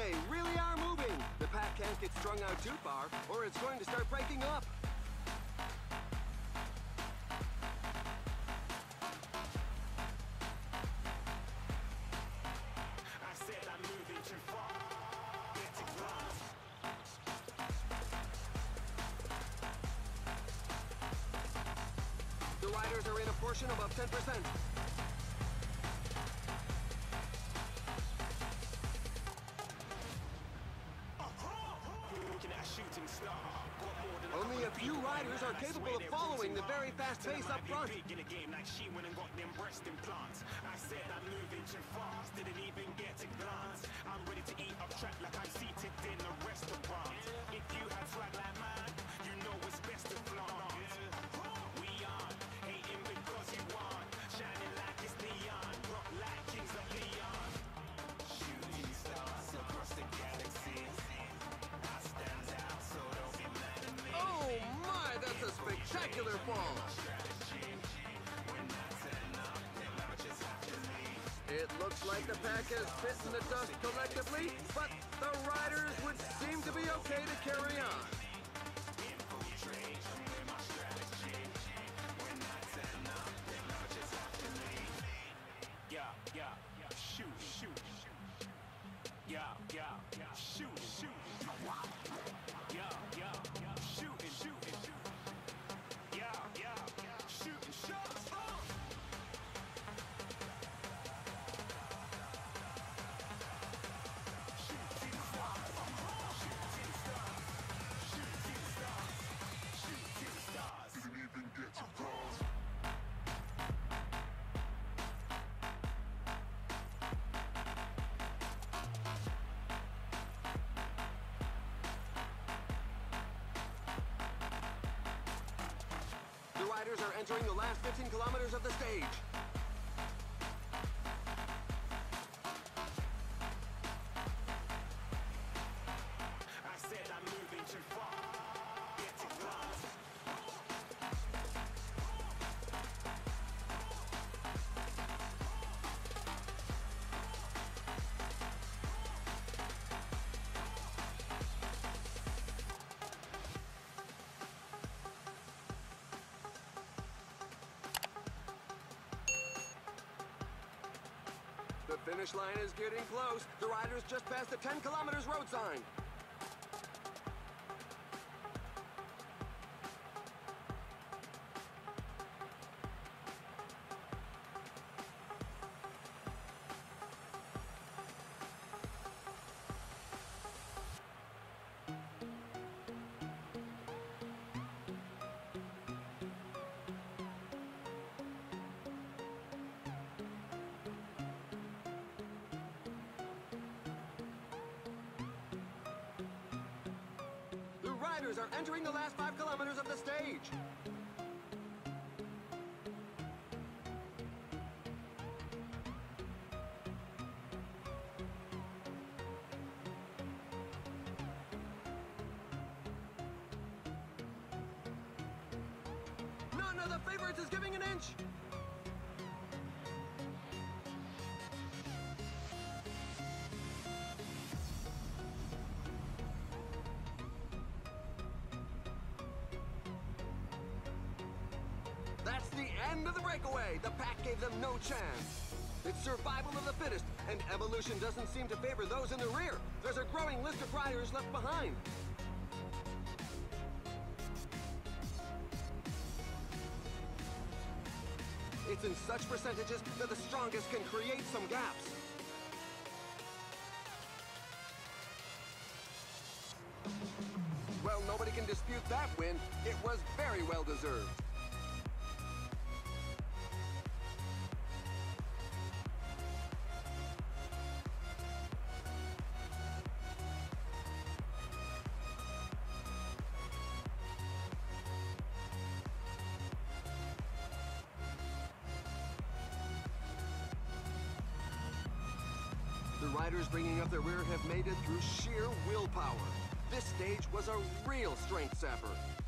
They really are moving. The pack can't get strung out too far, or it's going to start breaking up. I said I'm moving too far. Get it right. The riders are in a portion above 10%. Shooting star. Only a few riders are capable of following the very fast pace up front. In a game like she went and got them breast implants. I said I'm moving too fast, didn't even get a glance. I'm ready to eat up track like I'm seated in a restaurant. If you had swag like mine, you know it's best to flaunt. We aren't hating because you want, shining like it's neon, rock like kings of Leon. Shooting stars across the galaxy. Oh my, that's a spectacular fall! It looks like the pack has fit in the dust collectively, but the riders would seem to be okay to carry on. Yeah, shoot, shoot. Yeah, shoot, shoot. Yeah, shooting, shooting. Yeah, shooting shots. Shooting stars. Didn't even get to cross. The riders are entering the last 15 kilometers of the stage. I said I'm moving too far. Get it right. The finish line is getting close. The riders just passed the 10 kilometers road sign. The riders are entering the last 5 kilometers of the stage. None of the favorites is giving an inch. That's the end of the breakaway. The pack gave them no chance. It's survival of the fittest, and evolution doesn't seem to favor those in the rear. There's a growing list of riders left behind. It's in such percentages that the strongest can create some gaps. Well, nobody can dispute that win. It was very well deserved. The riders bringing up the rear have made it through sheer willpower. This stage was a real strength sapper.